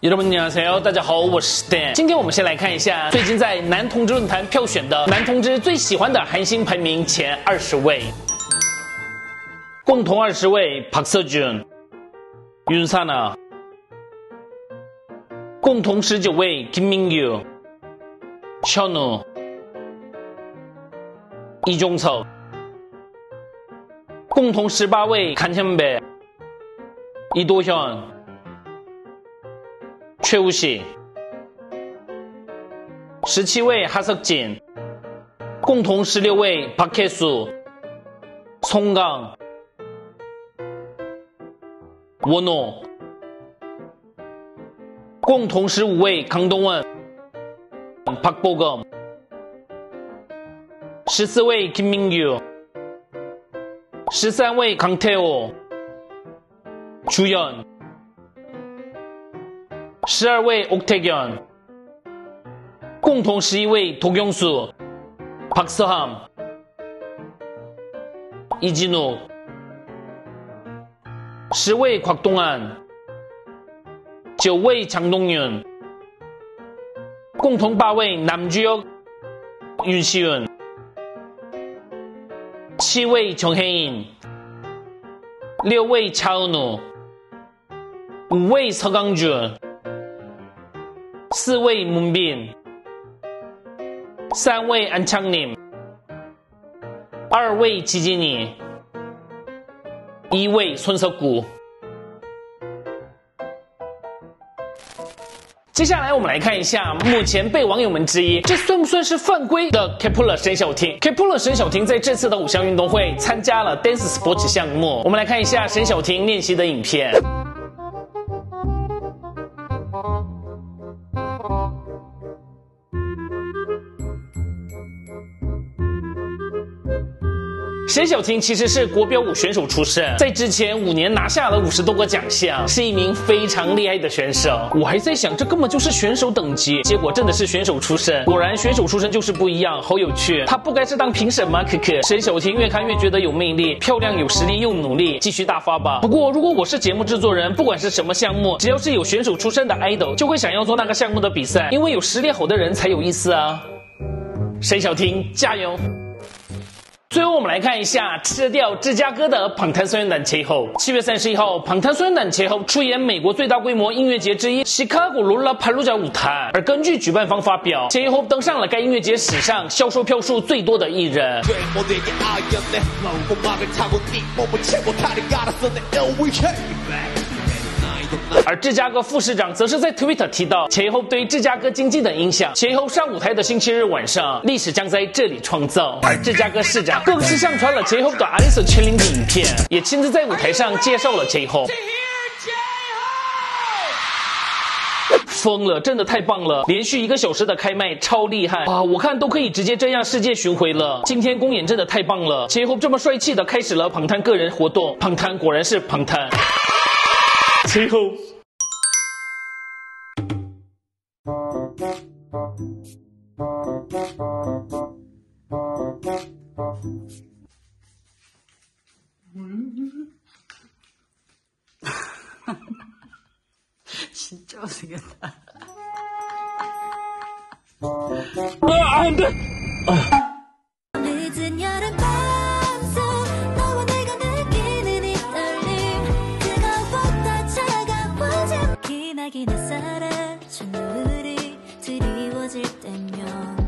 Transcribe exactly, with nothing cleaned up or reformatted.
여러분 안녕하세요，大家好，我是 Dan。今天我们先来看一下最近在男同志论坛票选的男同志最喜欢的韩星排名前二十位。共同二十位 박서준、윤사나。共同十九位 김민규、현우、이종석。共同十八位 간현배、이도현、최우식。十七位 하석진。共同十六位 박혜수、송강、원호。共同十五位 강동원、박보검。十四位 김민규。十三位 강태호、주연。十二位 옥태견。共同十一位 도경수、박서함、이진욱。十位 곽동안。九位 장동윤。共同八位 남주혁、윤시윤。七位 정혜인。六位 차은우。五位 서강준。四位 문빈。三位 안창림。二位 지진이。一位 손석구。接下来我们来看一下目前被网友们质疑这算不算是犯规的 Kep1er 沈小婷。Kep1er 沈小婷在这次的偶像运动会参加了 Dance Sport 项目，我们来看一下沈小婷练习的影片。沈小婷其实是国标舞选手出身，在之前五年拿下了五十多个奖项，是一名非常厉害的选手。我还在想，这根本就是选手等级，结果真的是选手出身。果然选手出身就是不一样，好有趣。他不该是当评审吗？可可，沈小婷越看越觉得有魅力，漂亮、有实力又努力，继续大发吧。不过如果我是节目制作人，不管是什么项目，只要是有选手出身的 idol， 就会想要做那个项目的比赛，因为有实力好的人才有意思啊。沈小婷加油！最后我们来看一下吃掉芝加哥的방탄소년단 J-Hope。七月三十一号，방탄소년단 J-Hope出演美国最大规模音乐节之一西卡果罗拉帕鲁加舞台。而根据举办方发表 ，J-Hope 登上了该音乐节史上销售票数最多的艺人。而芝加哥副市长则是在 Twitter 提到 J-Hope 对芝加哥经济的影响。J-Hope 上舞台的星期日晚上，历史将在这里创造。而芝加哥市长更是上传了 J-Hope 的 Alice 签名的影片，也亲自在舞台上介绍了 J-Hope。疯了，真的太棒了！连续一个小时的开麦，超厉害啊！我看都可以直接这样世界巡回了。今天公演真的太棒了 ，J-Hope 这么帅气的开始了방탄个人活动，방탄果然是방탄。J-Hope。 진짜 못생겼다. 아, 안 돼! 늦은 여름 밤속 너와 내가 느끼는 이 떨림 뜨거웠다 차가워진 기나긴 햇살에 저 눈이 드리워질 때면